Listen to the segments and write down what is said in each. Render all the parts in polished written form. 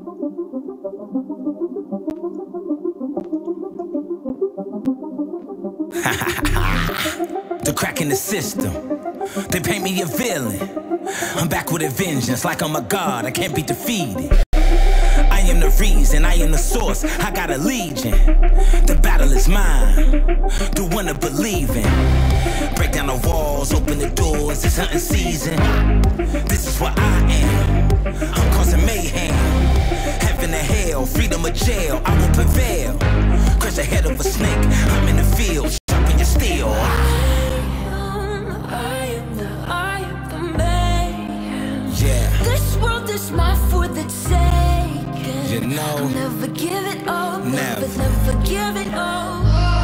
The crack in the system, they paint me a villain. I'm back with a vengeance, like I'm a god, I can't be defeated. I am the reason, I am the source, I got a legion. The battle is mine, the one to believe in. Break down the walls, open the doors, it's hunting season. This is what I am, I'm causing mayhem. Heaven to hell, freedom or jail, I will prevail. Crush the head of a snake, I'm in the field, sharpen your steel. I am the mayhem. Yeah. This world is mine for the taking. You know, I'll never give it up, never. never give it up.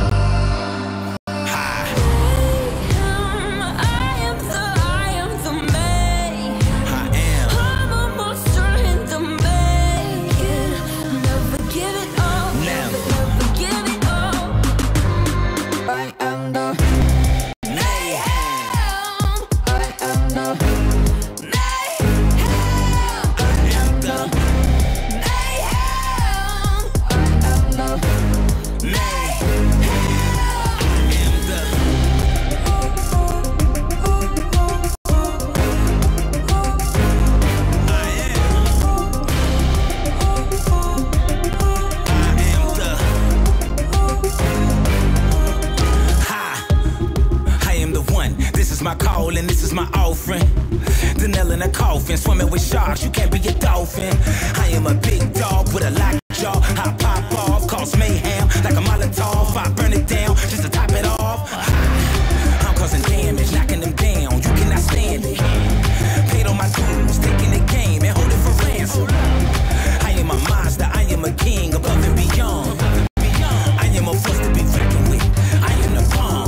My call and this is my offering. The nail in a coffin, swimming with sharks, you can't be a dolphin. I am a big dog with a locked jaw. I pop off, cause mayhem like a Molotov. I burn it down just to top it off. I'm causing damage, knocking them down, you cannot stand it. Paid all my dues, taking the game and hold it for ransom. I am a monster, I am a king above and beyond. I am a force to be reckoned with, I am the bomb.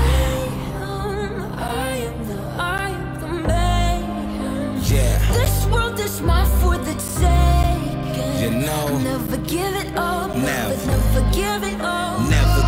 This world is mine for the taking. You know, I'll never give it up, never never give it up. Never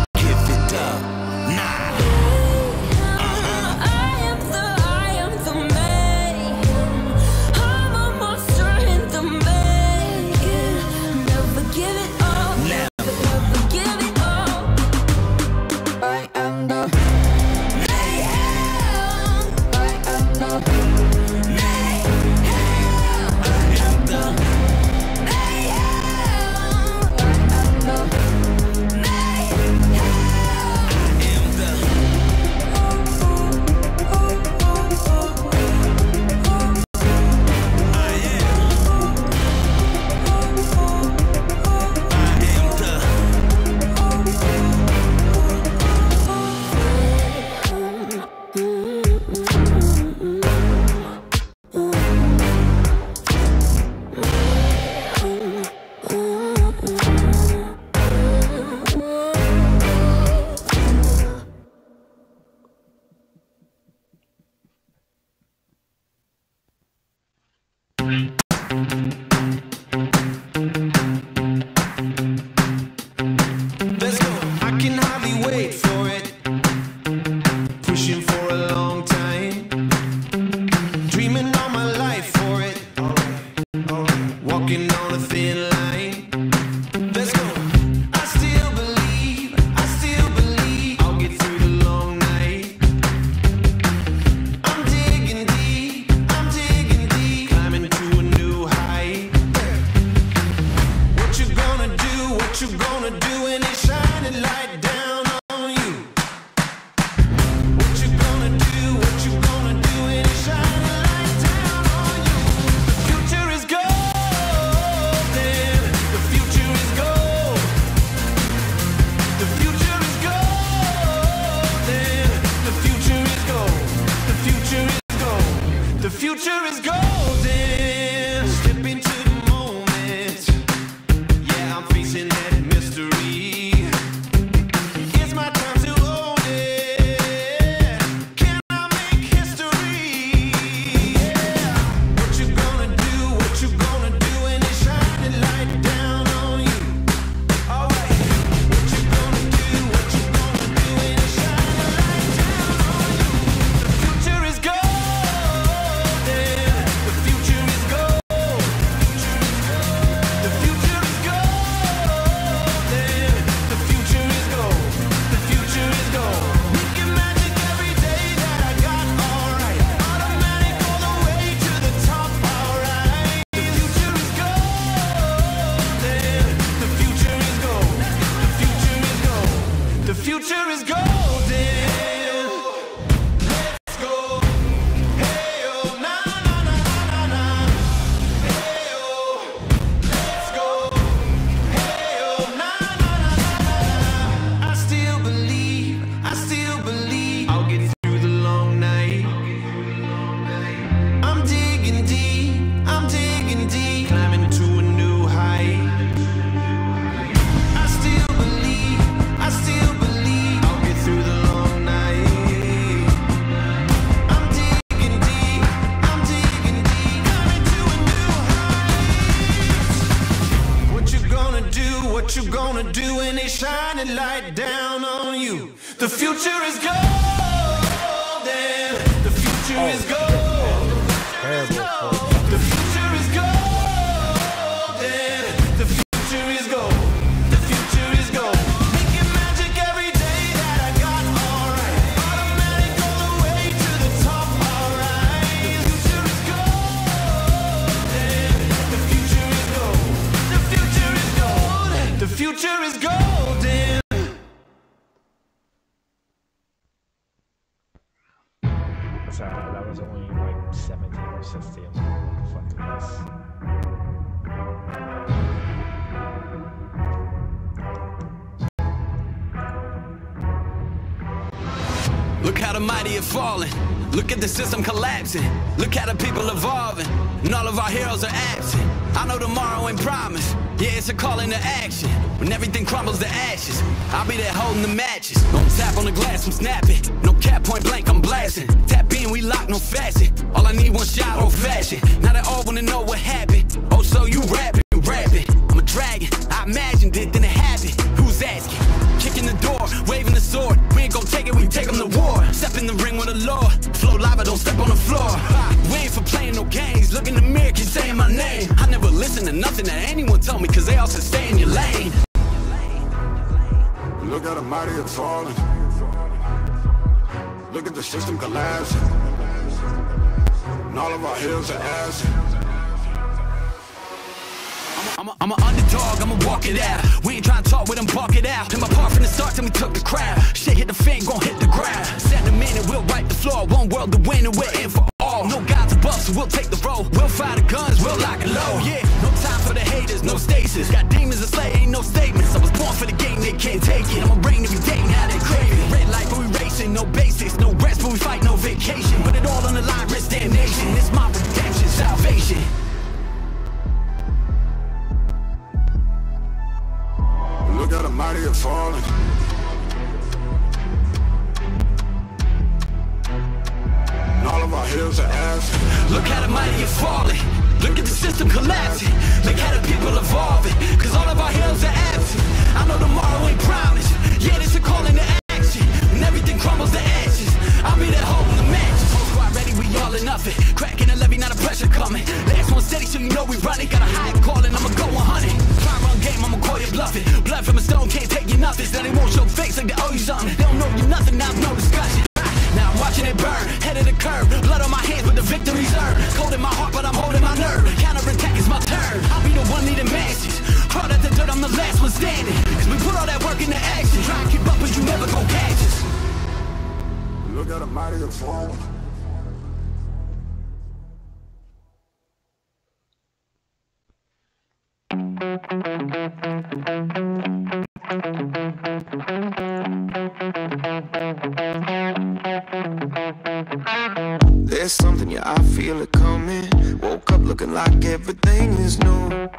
future is golden. Let's go. Hey oh, na na na na na. Hey oh, let's go. Hey oh, na na na na na. I still believe I'll get through the long night. I'm digging deep, climbing to a new height. I still believe I'll get through the long night. I'm digging deep, climbing to a new height. What you gonna do when they shine a light down on you? The future is golden. The future is golden. The future is golden. The future is gold. The future is gold. Making magic every day that I got, alright. Automatic all the way to the top, alright. The future is golden. The future is gold. The future is gold. The future is golden. So that was only like 17 or 16. What the fuck is this? Look how the mighty are falling. Look at the system collapsing. Look how the people evolving. And all of our heroes are absent. I know tomorrow ain't promised. Yeah, it's a call into action. When everything crumbles to ashes, I'll be there holding the matches. Don't tap on the glass, I'm snapping. No cap, point blank, I'm blasting. Tap in, we lock, no fashion. All I need, one shot, old fashioned. Now they all wanna know what happened. Oh, so you rapping. I'm a dragon, I imagined it, then it happened. Who's asking? Kicking the door, waving the sword. We ain't gon' take it, we take them to war. Step in the ring with the Lord. Flow lava, don't step on the floor. We ain't for playing no games. Look in the mirror, keep saying my name. I never listen to nothing that anyone told me, cause they all said stay in your lane. Look at the mighty are falling. Look at the system collapsing. And all of our hills are asking. I'm an underdog, I'ma walk it out. We ain't trying to talk with them, bark it out. Play my part from the start till we took the crowd. Shit hit the fan, gon' hit the ground. Set a minute, we'll wipe the floor. One world to win and we're in for all. No gods above, so we'll take the role. We'll fire the guns, we'll lock it low. Yeah, no time for the haters, no stasis. Got demons to slay, ain't no statements. I was born for the game, they can't take it. I'ma rain every day, now they crave it. Red light, but we racing, no basics. No rest, but we fight, no vacation. Put it all on the line, risk damnation. It's my redemption, salvation. Look at the mighty are falling. And all of our hills are asking. Look how the mighty are falling. Look at the system collapsing. Look how the people evolving. Cause all of our heroes are absent. I know tomorrow ain't promised. Yeah, this a call into action. When everything crumbles to ashes, I'll be there holding the matches. Whole squad ready, we all in nothing. Cracking a levy, not a pressure coming. Last one steady, so you know we run it. Got a high calling, I'ma go 100. Try run game, I'ma call you bluffing. Blood from a stone, can't take you nothing. Now they won't show face like they owe you something. They don't know you nothing, now no discussion. Now I'm watching it burn, head of the curve. Blood on my hands, but the victory's earned. Cold in my heart, but I'm holding my nerve. Counter-attack is my turn. I'll be the one leading matches. Hard at the dirt, I'm the last one standing. Cause we put all that work into action. Try and keep up, but you never gon' catch us. Look at the mighty are falling. There's something, yeah, I feel it coming. Woke up looking like everything is new.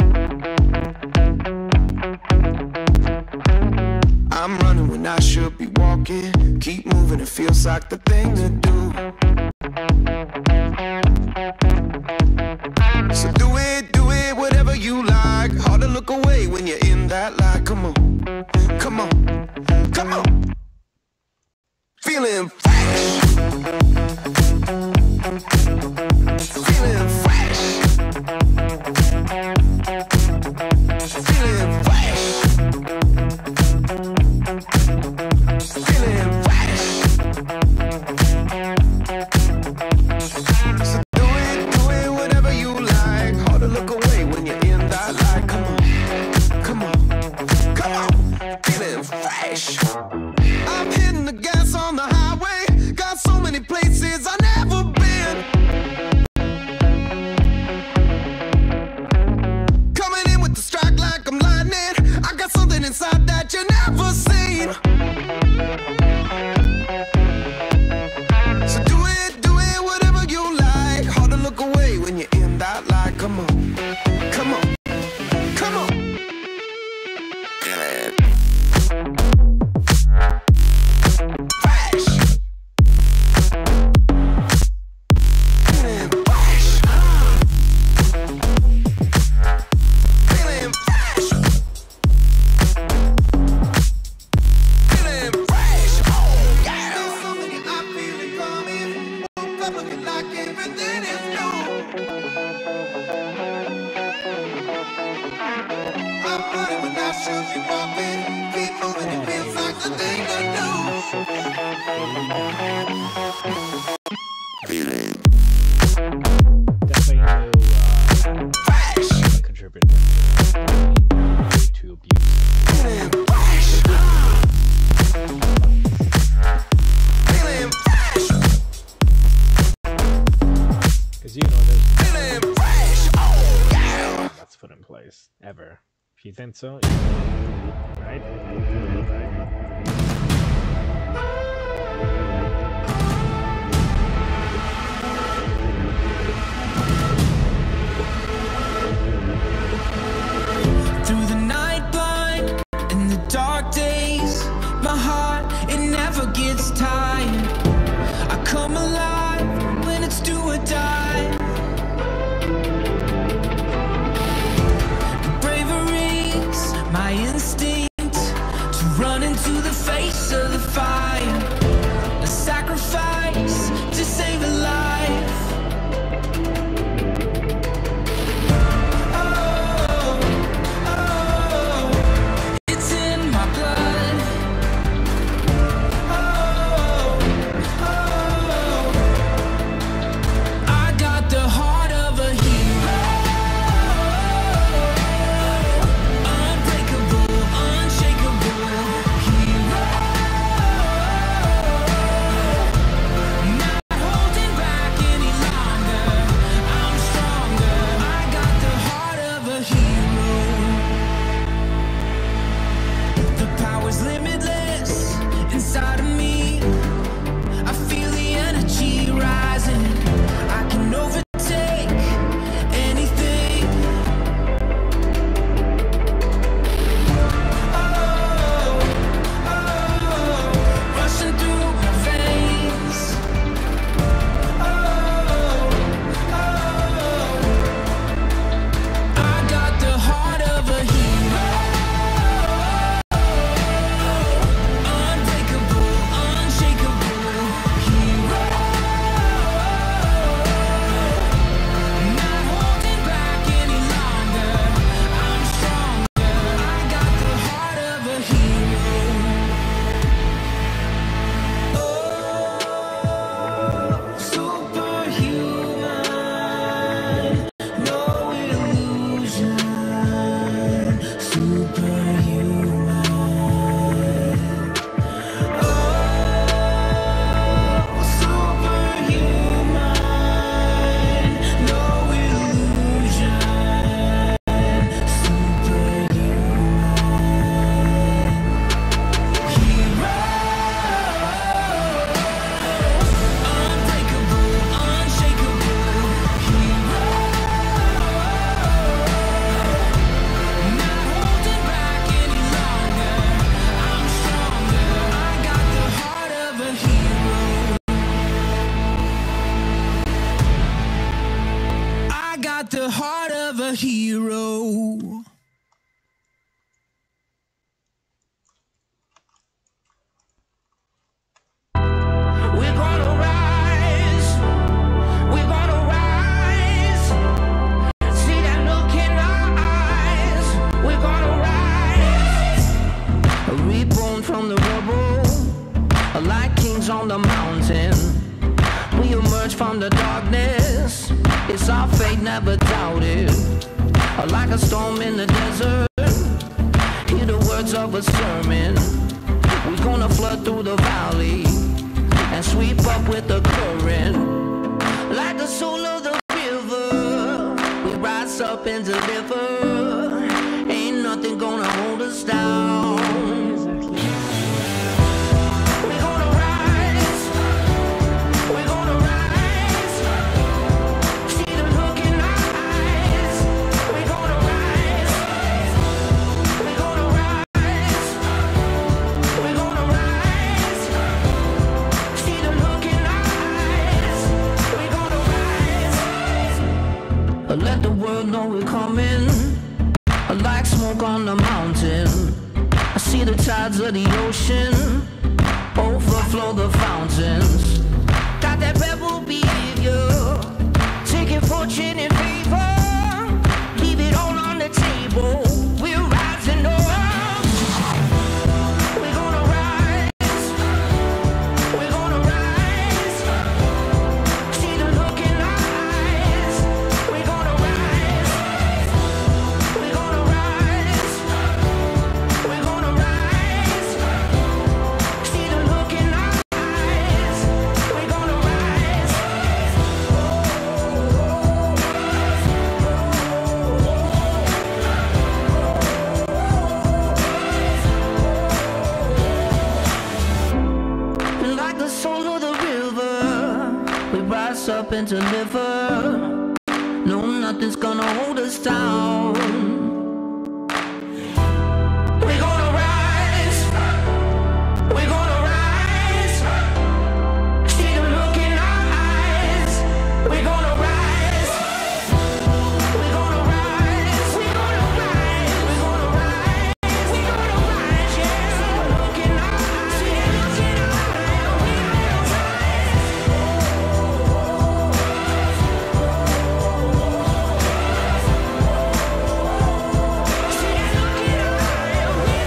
I'm running when I should be walking. Keep moving, it feels like the thing to do. So do it, whatever you like. Hard to look away when you're in that light. Come on, come on, come on. Feeling fresh. Feeling fresh. Feeling fresh. Feeling fresh. So do it, whatever you like. Hard to look away when you're in that light. Come on, come on, come on. Feeling fresh. the gas on the highway. Got so many places I never been. Coming in with the strike like I'm lightning. I got something inside that you never seen. So do it, whatever you like. Hard to look away when you're in that light. Come on, come on, come on. If you think so, right? Through the night blind and the dark days, my heart, it never gets tired. I come alive when it's do or die. Bravery's my instinct to run into the face of the fire. A sacrifice to save a life. The heart of a hero. We're gonna rise. We're gonna rise. See that look in our eyes. We're gonna rise. Reborn from the rubble, like kings on the mountain. We emerge from the darkness. It's our fate, never doubted. Like a storm in the desert, hear the words of a sermon. We're gonna flood through the valley. up and deliver. Ain't nothing gonna hold us down. We're gonna rise. We're gonna rise. See the look in our eyes. We're gonna rise. We're gonna rise. We're gonna rise. See the look in our eyes. We're gonna rise. Let the world know we're coming. Like smoke on the mountain. I see the tides of the ocean overflow the fountains. Got that rebel behavior, taking fortune and favor. Leave it all on the table. We're rising up. We're gonna rise. We're gonna rise. See the look in our eyes. We're gonna rise. We're gonna rise. We're gonna rise. See the look in our eyes. We're gonna rise. And like the soul of the river, we rise up and deliver. No, nothing's gonna hold us down. We're gonna rise. We're gonna rise. See the look in our eyes. We're gonna rise. We're gonna rise. We're gonna rise. We're gonna rise. We're gonna rise. Yeah. See the look in our eyes. See the look in our eyes. We're gonna rise. See the look in our eyes. We're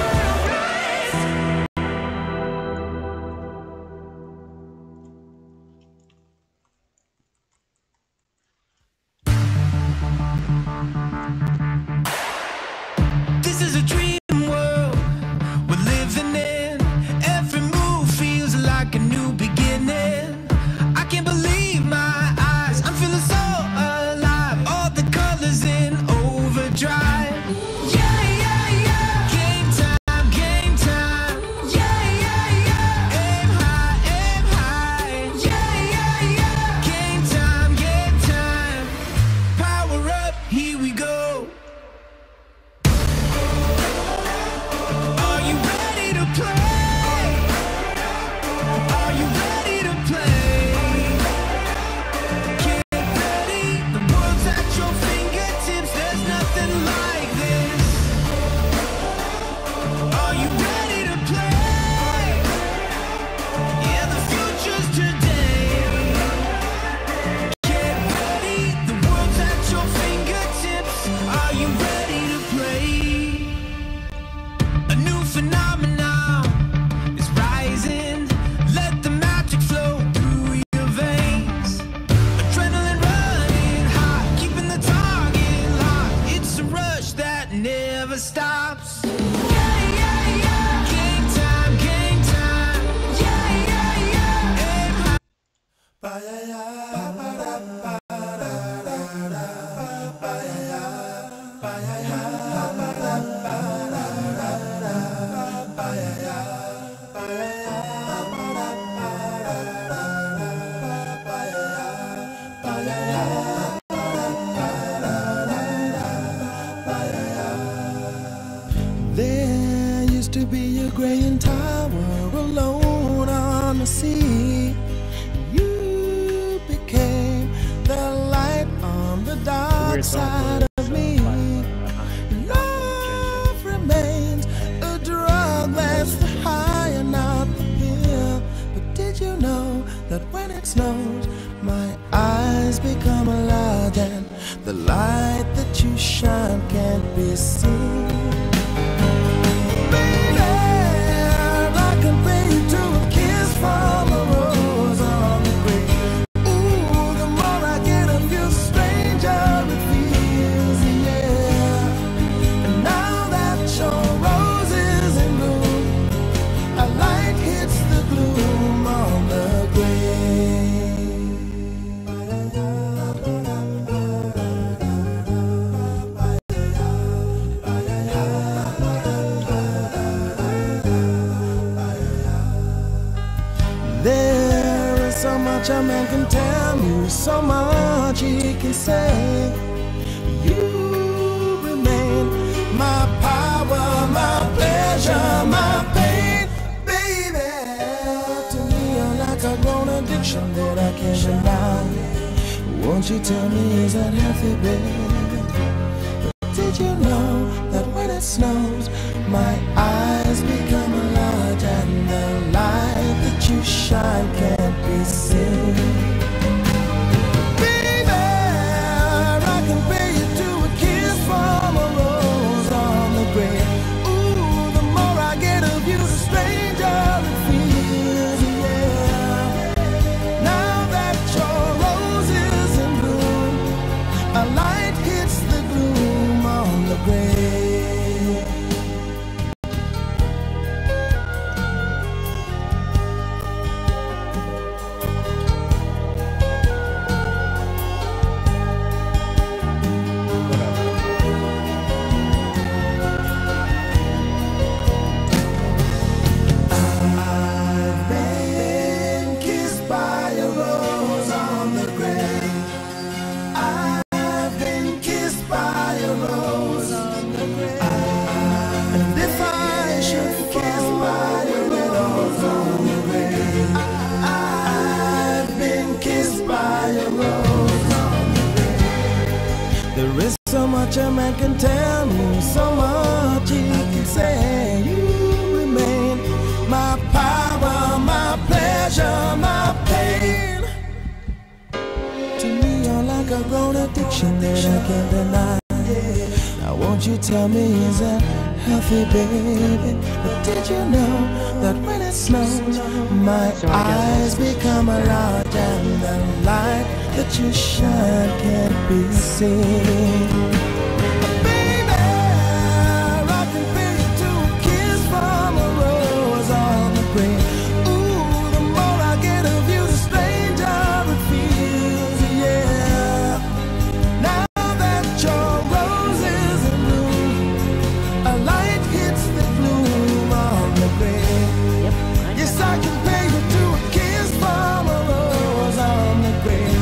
gonna rise. This is a dream world we're living in. Every move feels like a new beginning. I can't believe my eyes. I'm feeling so alive. All the colors in overdrive. Yeah, yeah, yeah. Game time, game time. Yeah, yeah, yeah. Aim high, aim high. Yeah, yeah, yeah. Game time, game time. Power up, here we go. Are you ready to play? Are you ready to play? Get ready, the world's at your fingertips. There's nothing like this. Are you ready to play? Yeah, the future's today. Get ready, the world's at your fingertips. Are you ready to play? A new phenomenon is rising. Let the magic flow through your veins. Adrenaline running hot, keeping the target locked. It's a rush that never stops. Yeah, yeah, yeah. Game time, game time. Yeah, yeah, yeah. Aim high. There used to be a graying tower alone on the sea. You became the light on the dark Weird song side for of me. Love remains a drug that's the high and not the pill. But did you know that when it snows, my eyes become alive and the light that you shine can't be seen? I compare you to a kiss from a rose on the grave. Ooh, the more I get of you, stranger it feels, yeah. And now that your rose is in bloom, a light hits the gloom on the grave. There is so much a man can tell you, so much he can say. You remain my power, my pleasure, my pain, baby. To me, you're like a grown addiction that I can't deny. Won't you tell me, is that healthy, baby? But did you know that when it snows, my eyes become large and the light that you shine can't be seen? Baby, I can pay you to a kiss from a rose on the grave. Ooh, the more I get of you, the stranger it feels, yeah. Now that your rose is in bloom, a light hits the gloom on the grave. There is so much a man can tell me, so much he can say. You remain my power, my pleasure, my pain. To me, you're like a grown addiction that I can't deny. Now won't you tell me, is that healthy, baby? But did you know that when it snows, my eyes become large and the light that you shine can't be seen? Baby, I can pay you to a kiss from a rose on the grave. Ooh, the more I get of you, the stranger it feels, yeah. Now that your rose is in bloom, a light hits the gloom on the grave. Yes, I can pay you to a kiss from a rose on the grave.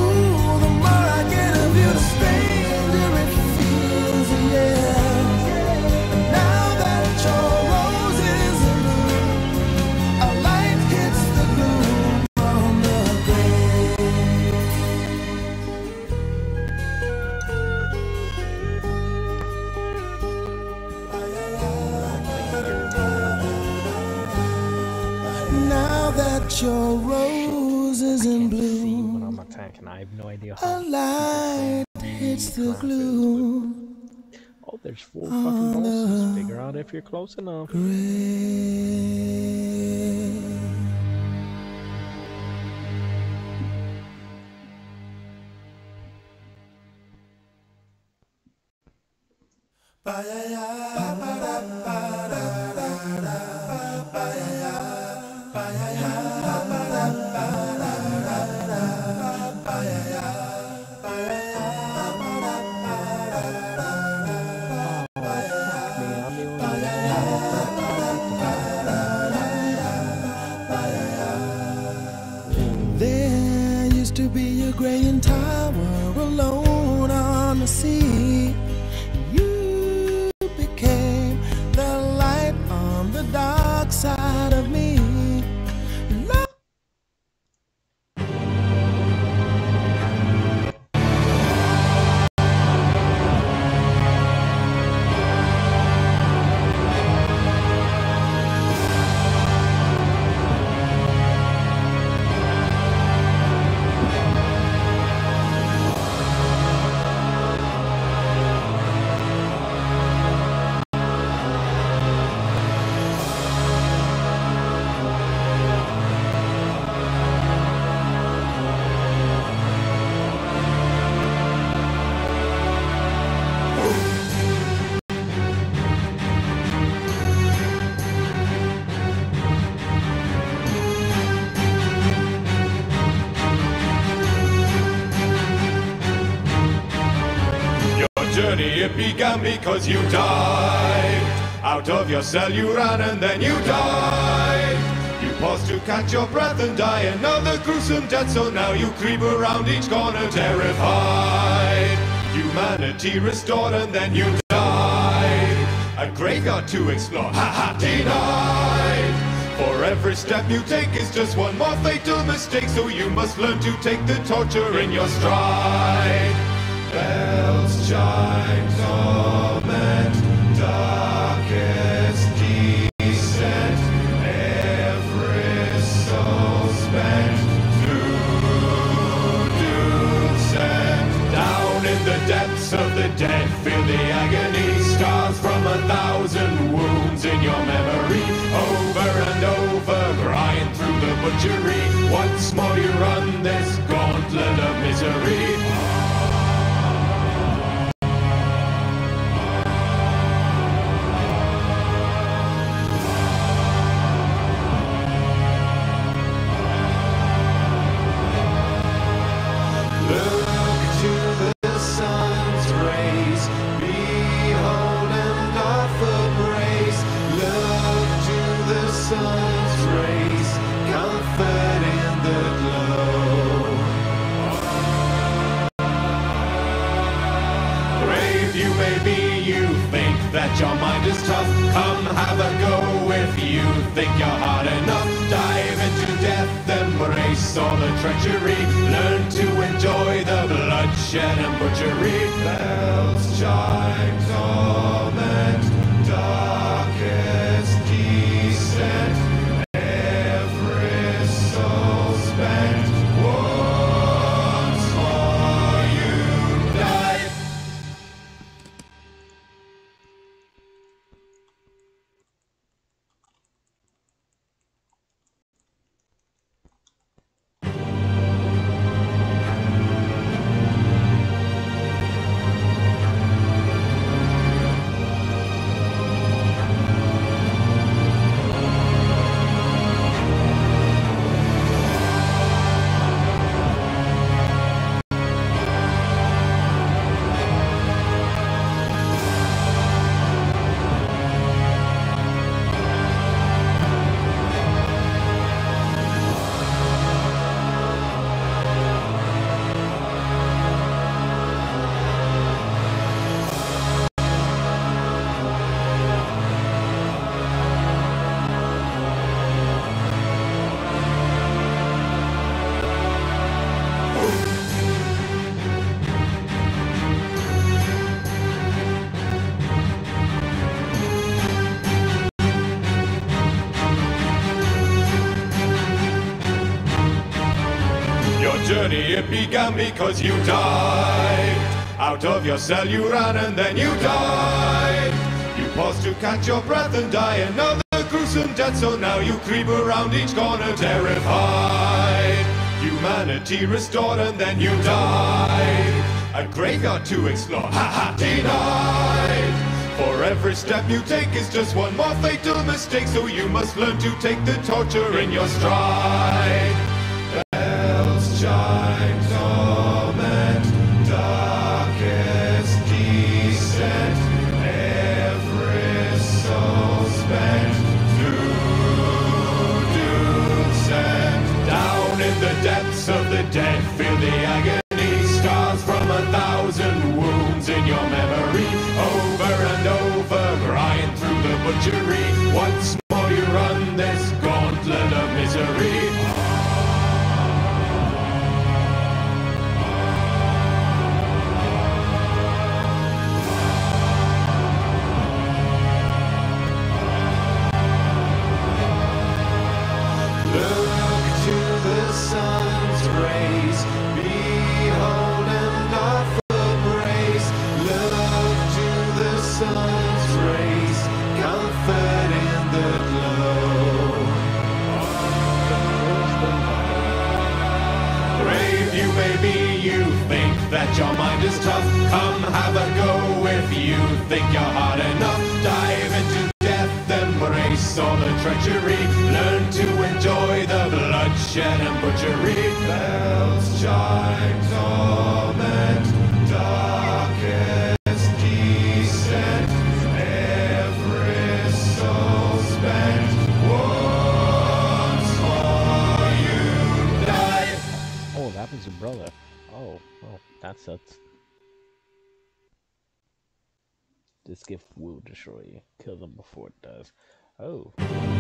Your rose is in bloom. When I'm attacking, I have no idea A how. light hits the gloom. Oh, there's 4 fucking bosses. Figure out if you're close enough. There used to be a graying tower alone on the sea. You became the light on the dark side of me. Journey, it began because you died. Out of your cell you ran and then you died. You pause to catch your breath and die another gruesome death. So now you creep around each corner terrified. Humanity restored and then you died. A graveyard to explore, ha ha, denied. For every step you take is just one more fatal mistake. So you must learn to take the torture in your stride. Bells chime, torment, darkest descent. Every soul spent through descent. Down in the depths of the dead, feel the agony. Scars from 1,000 wounds in your memory. Over and over, grind through the butchery. Once more you run this gauntlet of misery. Your mind is tough, come have a go if you think you're hard enough. Dive into death, embrace all the treachery. Learn to enjoy the bloodshed and butchery. Bells chime, torment, darkest descent. Every soul spent, once more you die. Journey, it began because you died. Out of your cell you ran and then you died. You paused to catch your breath and die another gruesome death. So now you creep around each corner terrified. Humanity restored and then you died. A graveyard to explore, ha ha, denied. For every step you take is just one more fatal mistake. So you must learn to take the torture in your stride. Bells chime, torment, darkest descent. Every soul spent through descent. Down in the depths of the dead, feel the agony. Scars from 1,000 wounds in your memory. Over and over, grind through the butchery. Once more you run this gauntlet of misery. That your mind is tough, come have a go if you think you're hard enough. Dive into death, embrace all the treachery. Learn to enjoy the bloodshed and butchery. Bells chime, torment, darkest descent. Every soul spent once umbrella. Oh, well, that sucks. This gift will destroy you. Kill them before it does. Oh.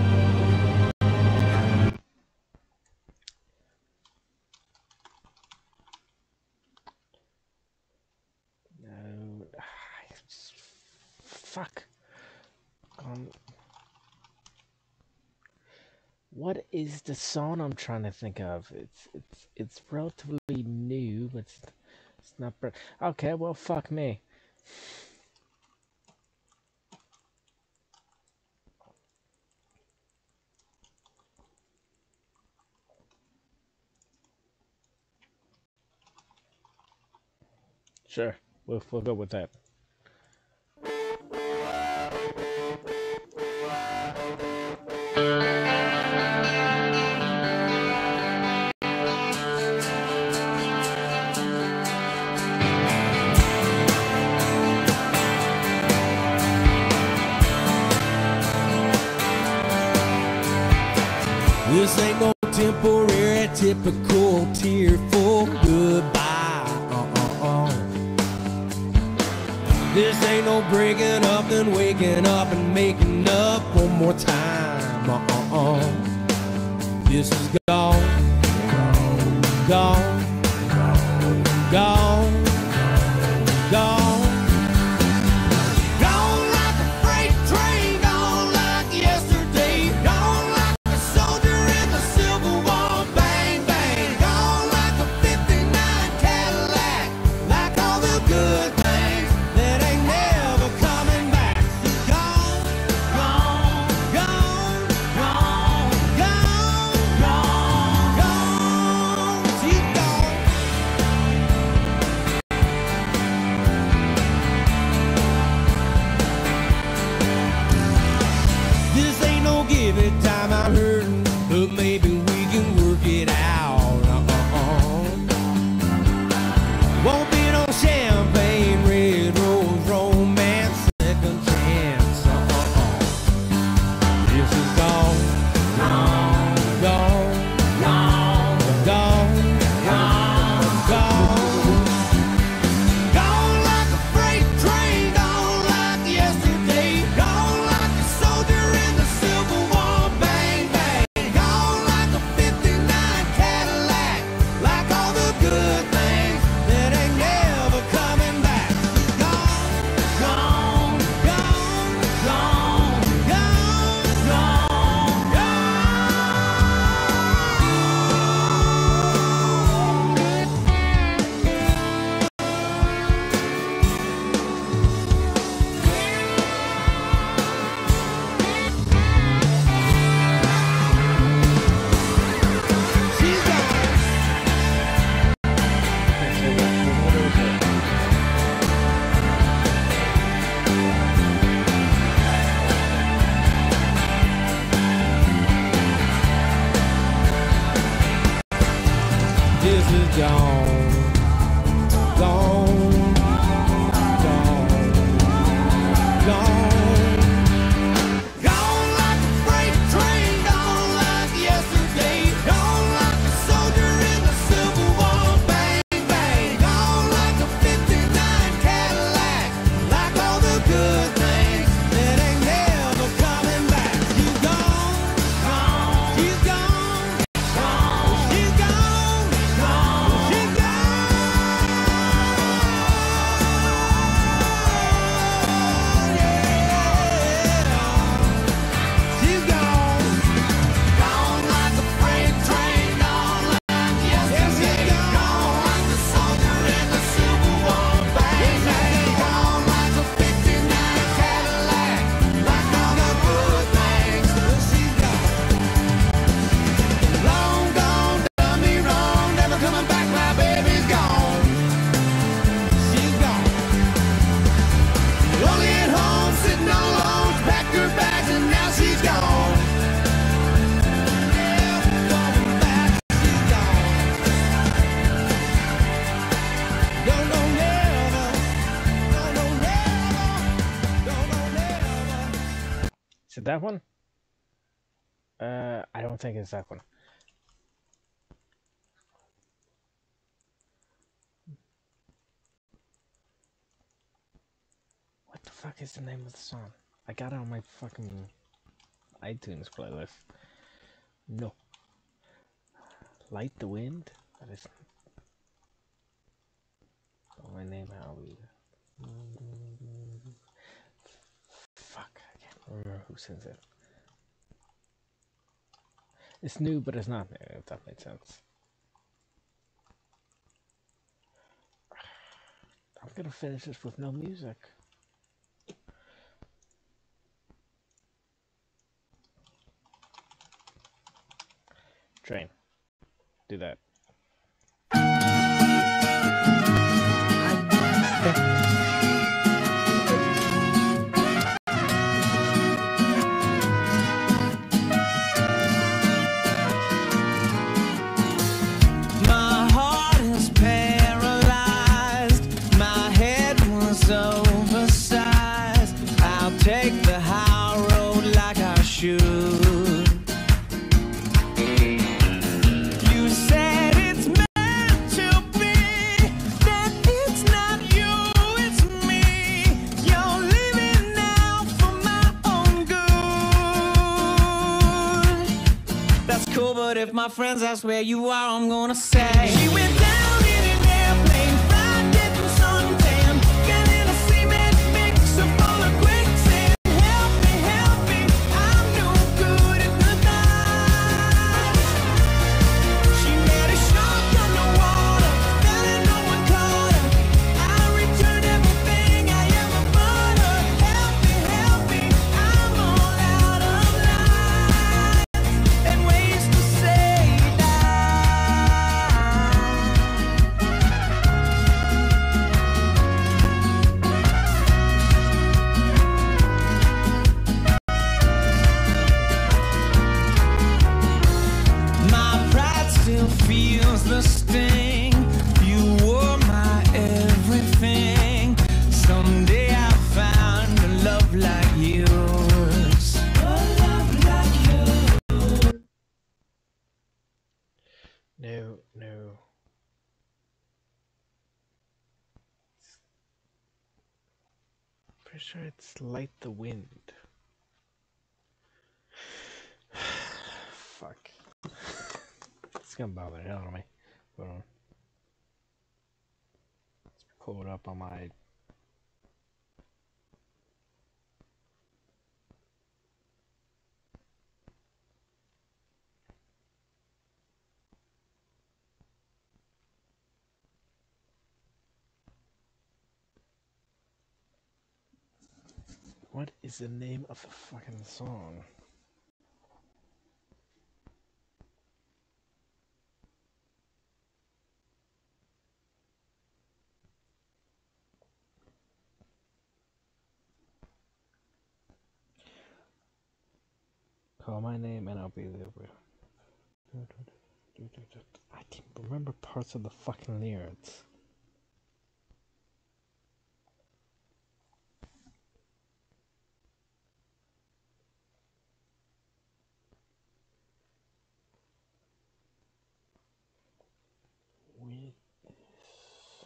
No. Fuck. What is the song I'm trying to think of? It's relatively new, but it's not. Okay, well, fuck me. Sure, we'll go with that. This ain't no temporary, typical tearful goodbye. This ain't no breaking up and waking up and making up one more time. This is gone, gone, gone, gone. That one? I don't think it's that one. fuck is the name of the song? I got it on my fucking iTunes playlist. No. Light the Wind? That is... Oh, my name, Howie. Fuck, I can't remember who sings it. It's new, but it's not new, if that makes sense. I'm gonna finish this with no music. Train. Do that. My heart is paralyzed. My head was oversized. I'll take the high road like I should. You said it's meant to be, that it's not you, it's me. You're living now for my own good. That's cool, but if my friends ask where you are, I'm gonna say she went down in an airplane, fried, getting suntan, got in a cement mixer full of quicksand. Help me, I'm no good at the night. She met a shark underwater, fell and no one caught her. I returned everything I ever bought her. Help me, I'm all out of line and ways to say that. My pride still feels the sting. You were my everything. Someday I'll find a love like yours. A love like yours. No, no. Pretty sure it's Light the Wind. Fuck. It's gonna bother the hell out of me. Hold on. Let's pull it up on my... What is the name of the fucking song? Call my name and I'll be there. I can't remember parts of the fucking lyrics. With this.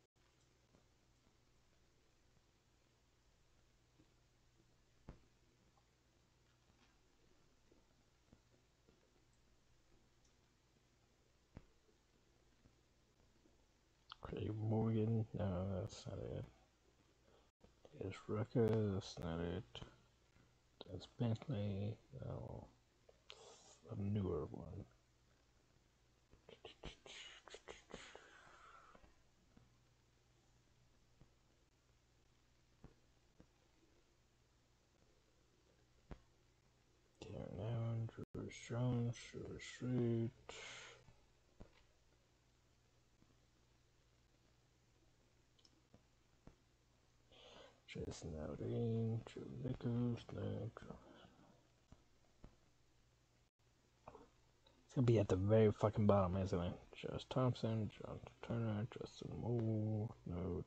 Craig Morgan, no, that's not it. There's Rucker, that's not it. That's Bentley, no. A newer one. Darren Allen, George Jones, George Street. Jason Aldean, Joe Nichols, no. It's gonna be at the very fucking bottom, isn't it? Josh Thompson, John Turner, Justin Moore. No.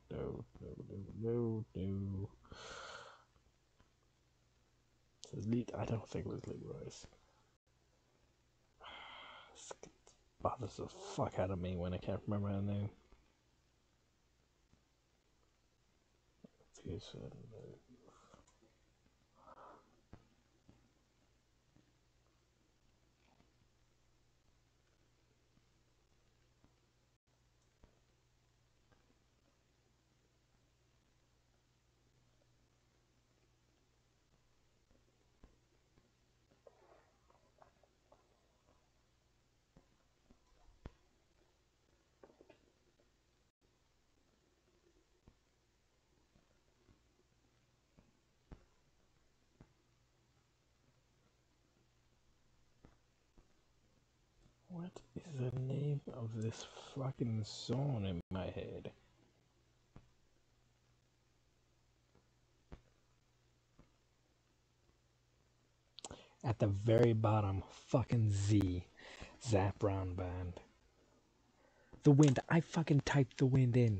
I don't think it was Leroy's. This bothers the fuck out of me when I can't remember her name. What is the name of this fucking song in my head? At the very bottom, fucking Z. Zac Brown Band. The Wind. I fucking typed The Wind in.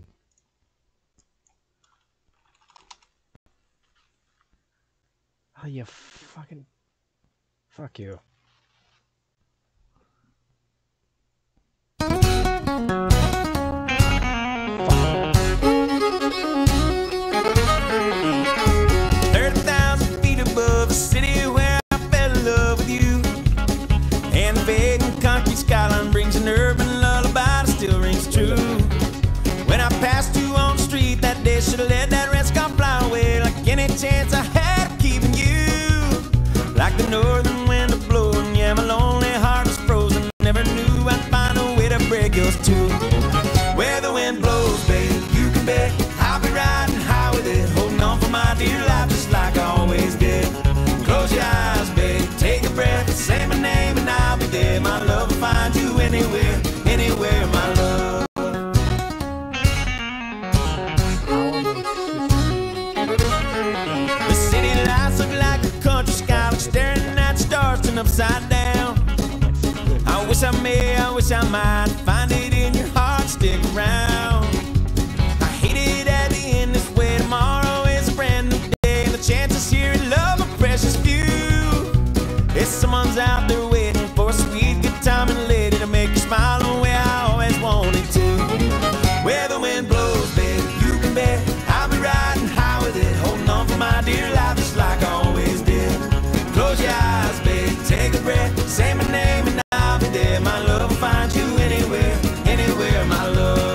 Oh, you fucking... Fuck you. Skyline brings an urban lullaby that still rings true. When I passed you on the street that day, should've let that red scarf fly away. Like any chance I had of keeping you, like the northern wind a blowing. Yeah, my lonely heart was frozen. Never knew I'd find a way to break yours too. Where the wind blows, babe, you can bet I'll be riding high with it, holding on for my dear life just like I always did. Close your eyes, babe, take a breath, say my name and I'll be there. My love will find you anywhere, anywhere, my love. The city lights look like a country sky, like staring at stars turned upside down. I wish I might find it in your heart, stick around. I hate it at the end this way. Tomorrow is a brand new day, and the chances here in love are precious few. If someone's out there waiting for a sweet good time and lady to make you smile the way I always wanted to. Where the wind blows, babe, you can bet I'll be riding high with it, holding on for my dear life just like I always did. Close your eyes, babe, take a breath, say my name and I'll be there. My love will find you anywhere, anywhere, my love.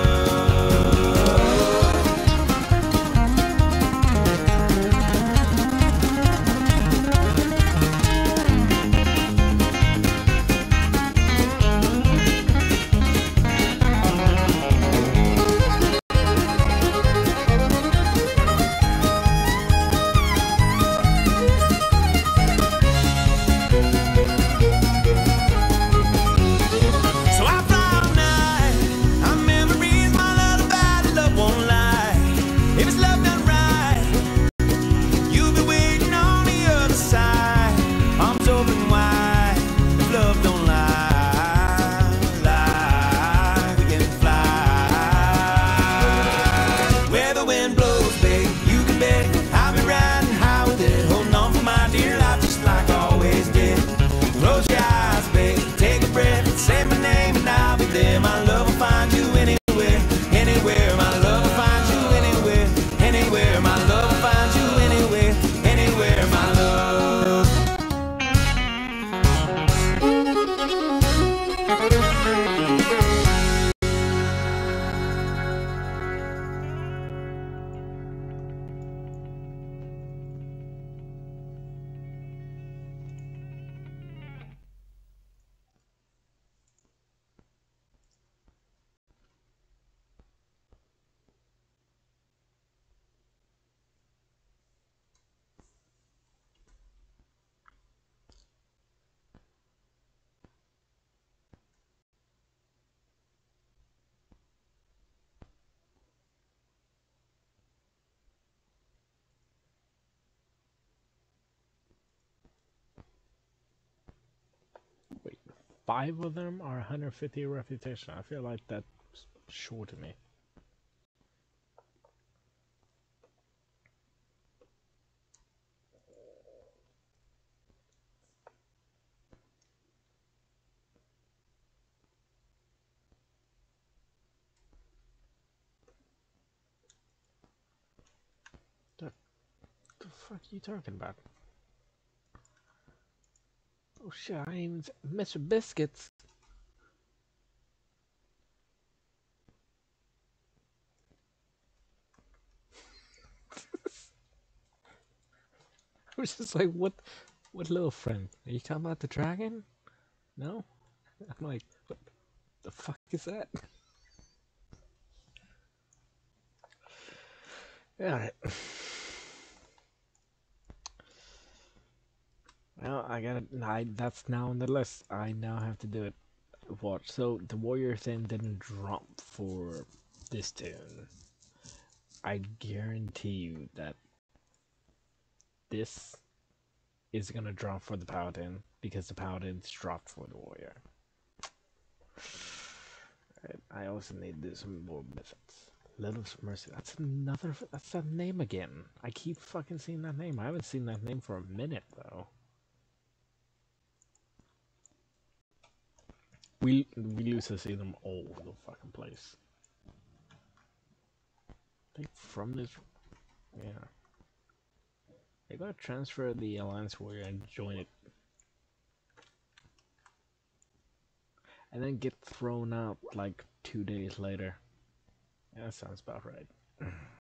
Wait, 5 of them are 150 reputation. I feel like that's short to me. The fuck are you talking about? Oh shit, I ain't even Mr. Biscuits. I was just like, what little friend? Are you talking about the dragon? No? I'm like, what the fuck is that? Alright. Well, I gotta. That's now on the list. I now have to do it. watch. So the warrior thing didn't drop for this tune. I guarantee you that this is gonna drop for the paladin because the paladin's dropped for the warrior. Right, I also need to do some more methods. Littlest Mercy. That's that name again. I keep fucking seeing that name. I haven't seen that name for a minute though. We used to see them all over the fucking place. They from this, yeah. They gotta transfer the Alliance Warrior and join it, and then get thrown out like 2 days later. Yeah, that sounds about right.